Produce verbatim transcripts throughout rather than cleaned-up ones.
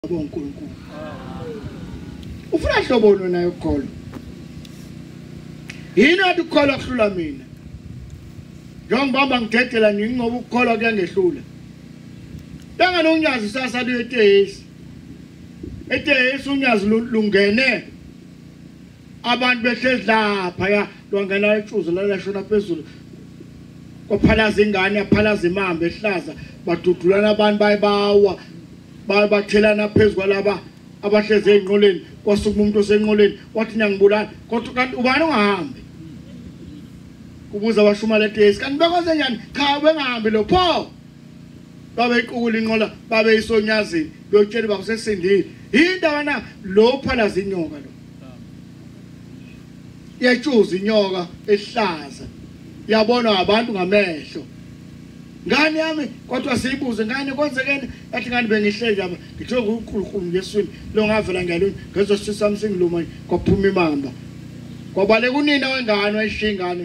bonkulunkulu ufuna hlobo lona yokholo yini athi ukholwa kuhlula mina njengobamba ngidedela nini ngoba ukukholwa kuyangehlula tanga nonyazi sasa luyetehisi etehisi unyazi lungene abantu behlezi lapha ya lwangena icuzo lalashona phezulu kophalaza ingane yaphalaza imambe ehlaza badudulana abantu bayibawa bathelana phezulu kwalaba abahleze enqoleni kwasuka umuntu osenqoleni wathi nyangibulala kodwa kanti ubani ungahambi kubuza abashuma letehisi kanti bekwenze njani cha bengahambi lo pho babe iqukula inqola babe isonyazini beyotshela bakusesindile into abana lo phalaza inyoka lo yatshuza inyoka ehlaza yabonwa abantu ngamehlo ngani yami kodwa siyibuze ngani konzekeni yathi ngani bengihlezi apha ngithe ukukhulukhulu ngeswini lo ngavela ngalo ngezosisa umsingiluma kwaphuma imamba kwabale kunina wengane wayishingane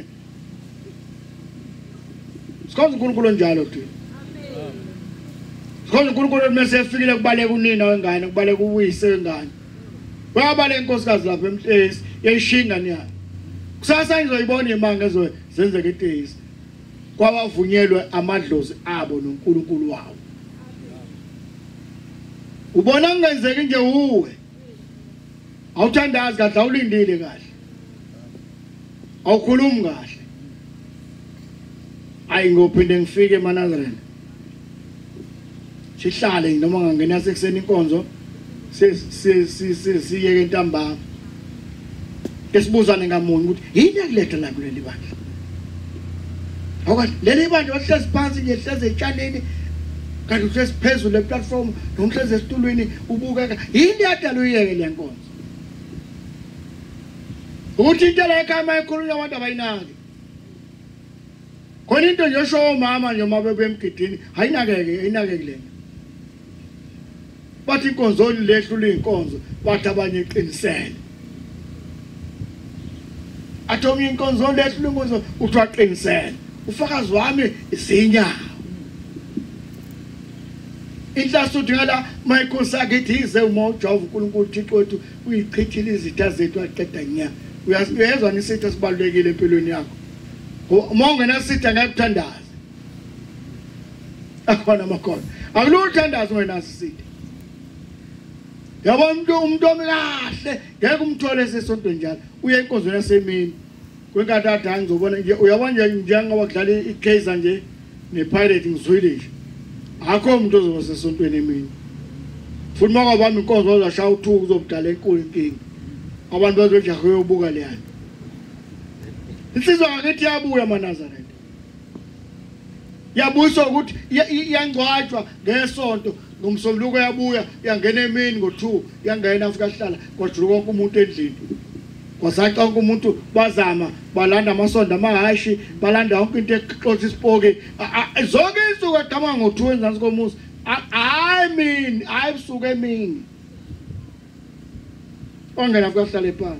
sikhonza uNkulunkulu njalo tu amen sikhonza uNkulunkulu mase efikile kubale kunina wengane kubale kuwise wengane bayabale inkosikazi lapha emhlezi yayishingane yakhe kusasa izoyibona imanga ezo zenzeka etehisi kwabavunyelwe amadlozi abo noNkulunkulu wawo ubona ngenzeki nje uwe awuthandazi kahle awulindile kahle awukhulumi kahle ayi ngophinde ngifike eManazareni sihlale noma ngangena sekuseni Inkonzo siyeke entambama esibuzane ngamunye ukuthi yini yakuletha la kuleli bandla awukathi leli bandla wahlezi phansi nje hleze etshaneni kanti uhlezi phezulu le platform nomhlezi esitulweni ubukeka yini yadala uyeke le Nkonzo ukuthi into la ekhaya ekhulunywa abantu abayinaki khona into nje osho mama nje uma bebemgidini hayinakeke ayinakeke lena bathi Inkonzo lehlula inkonzo bathi abanye iqinisele athomi Inkonzo lehlula inkonzo uthiwaqinisele ufakazi wami izinyawo inhlaso udingala mayikhosi akithi ize uma ujova uNkulunkulu Thixo wethu uyichithile izitha zethu aqeda nya uyazizwa nisitha sibalulekile empilweni yakho uma ungena sitha ngakuthandaza akhona makhona akuluthandaza wena sisitha yabo umuntu umuntu omkahle ngeke umthole sesontweni njalo uye enkonzweni yasemini kwenkathi ngizobona nje uyabona nje njengoba kudlala iKaizer nje nePirate ngizwile nje akho umuntu ozoba sesontweni emini futhi makwabami inkonzo ozashaya uthuku uzobudala enkulu inkingi abantu bazojaha uyobuka leyana insizwa ngakithi yabuya eManazareni yabuyiswa ukuthi iyangcwatshwa ngesonto ngomsombuluko yabuya yangena emini ngo two yangena afika hlala kwajuluka konke umuntu endlini kwasaca konke umuntu bazama balanda amasonto amahashi balanda konke into exoxa isipoke zonke insuku egama ngo two enzansi komusa hayi mini hayi busuku emini ongena afika hlala ephansi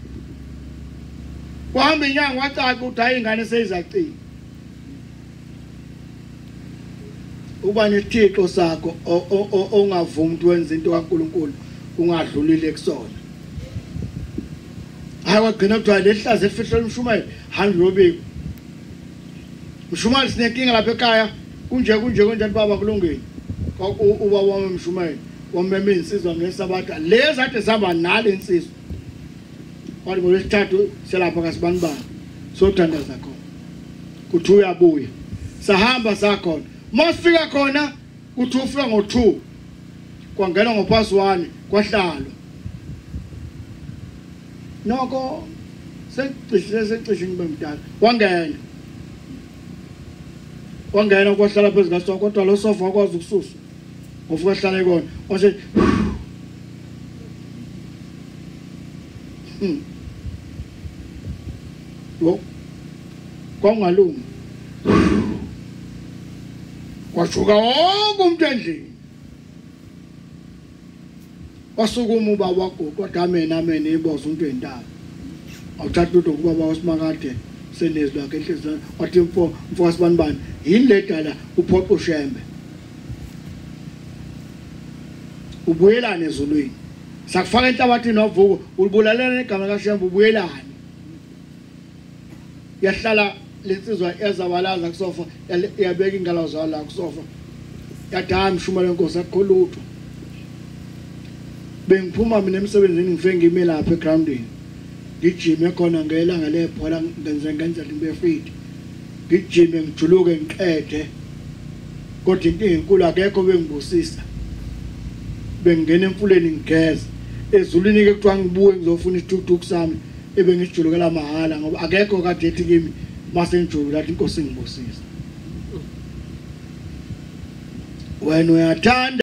kuhamba inyanga wacaca ukuthi hayi ingane seyizacika uba nesithixo sakho ongavumi ukuthi wenze into kaNkulunkulu ungadlulile kusona hayi wagcina kuthiwa lehlaza elifihlela umshumayeli hamba uyobika umshumayeli sinenkinga lapha ekhaya kunje kunje konjani baba kulungile uba wami umshumayeli wameme insizwa ngeSabatha lezi ade sihamba nale insizwa wathi ngolesithathu selapha kasibanibani sothandaza khona kuthi uyabuya sahamba sakhona masifika khona uthi ufika ngo two kwangena ngo past one kwahlalwa noko secishe secishe ngibe mdala wangena wangena kwahlala phezu kasofa kodwa lo sofa wakwazi ukususa ngofuka hlala ekona washe hm lo kongalungi kwashuka wonke umuntu endlini wasukuma ubaba wakho kodwa amena amena iboza umuntu endaba awuthatha lutho kubaba wasimakade senezwi lakhe enhlizweni wathi mfo mfo wasibanibani yini le dala uphoqa ushembe ubuyelane ezulwini sakufaka enhlabathini novuko ubulalene igama kaShembe ubuyelane yahlala lensizwa ezabalaza kusofa yabeka ingalo zayo la kusofa yadama mshuma lenkosi akholutho bengiphuma mina emsebenzini ngifike ngime lapha egroundini ngijime khona ngelanga lebhola ngenze ngenza limbe fit ngijime ngijuluke ngiqede kodwa into enkulu akekho bengibusisa bengena emfuleni ngigeza ezulwini ke kuthiwa ngibuye ngizofuna isitutuku sami ebengijulukela mahala ngoba akekho kade ethi kimi mase ngijulula inkosi ngibusisa wena uyathanda